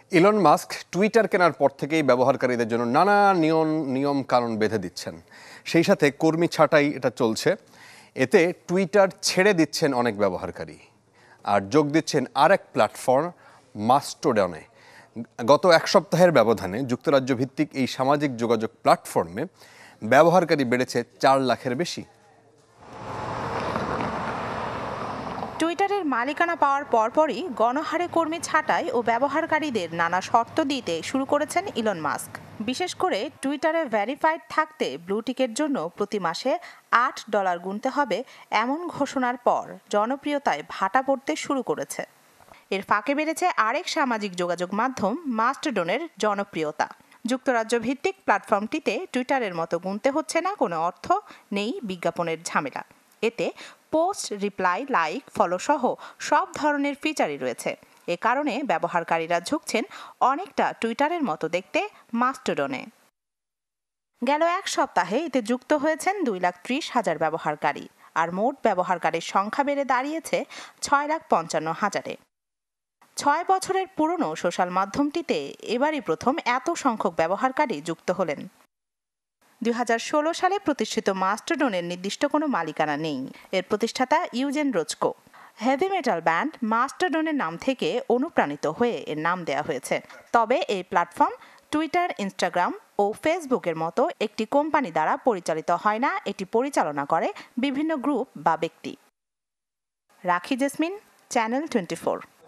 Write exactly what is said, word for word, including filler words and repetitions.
Elon Musk Twitter কেনার পর থেকেই ব্যবহারকারীদের জন্য নানা নিয়ম নিয়ম কানুন বেঁধে দিচ্ছেন। সেই সাথে কর্মী ছাঁটাই এটা চলছে। এতে টুইটার ছেড়ে দিচ্ছেন অনেক ব্যবহারকারী আর যোগ দিচ্ছেন আরেক প্ল্যাটফর্ম মাস্টোডনে। গত এক সপ্তাহের ব্যবধানে যুক্তরাজ্য ভিত্তিক এই সামাজিক যোগাযোগ প্ল্যাটফর্মে ব্যবহারকারী বেড়েছে চার লাখের বেশি। টুইটারের মালিকানা পাওয়ার পরপরই গণহারে কর্মী ছাঁটাই ও ব্যবহারকারীদের নানা শর্ত দিতে শুরু করেছেন ইলন মাস্ক। বিশেষ করে টুইটারে ভেরিফাইড থাকতে ব্লু টিকের জন্য প্রতি মাসে আট ডলার গুনতে হবে এমন ঘোষণার পর জনপ্রিয়তায় ভাটা পড়তে শুরু করেছে। এর ফাঁকে বেড়েছে আরেক সামাজিক যোগাযোগ মাধ্যম মাস্টডনের জনপ্রিয়তা। যুক্তরাজ্য ভিত্তিক প্ল্যাটফর্মটিতে টুইটারের মতো গুনতে হচ্ছে না কোনো অর্থ, নেই বিজ্ঞাপনের ঝামেলা। এতে পোস্ট, রিপ্লাই, লাইক, ফলো সহ সব ধরনের ফিচারই রয়েছে। এ কারণে ব্যবহারকারীরা ঝুঁকছেন অনেকটা টুইটারের মতো দেখতে মাস্টডনে। গেল এক সপ্তাহে এতে যুক্ত হয়েছেন দুই লাখ ত্রিশ হাজার ব্যবহারকারী, আর মোট ব্যবহারকারীর সংখ্যা বেড়ে দাঁড়িয়েছে ছয় লাখ পঞ্চান্ন হাজারে। ছয় বছরের পুরনো সোশ্যাল মাধ্যমটিতে এবারই প্রথম এত সংখ্যক ব্যবহারকারী যুক্ত হলেন। দুই হাজার ষোলো সালে প্রতিষ্ঠিত মাস্টডনের নির্দিষ্ট কোনো মালিকানা নেই। এর প্রতিষ্ঠাতা Eugen Rochko. Heavy metal band মাস্টডনের নাম থেকে অনুপ্রাণিত হয়ে এর নাম দেওয়া হয়েছে। তবে এই প্ল্যাটফর্ম টুইটার, ইনস্টাগ্রাম ও ফেসবুকের মতো একটি কোম্পানি দ্বারা পরিচালিত হয় না, এটি পরিচালনা করে বিভিন্ন গ্রুপ বা ব্যক্তি। রাখি জেসমিন, চ্যানেল টোয়েন্টি ফোর।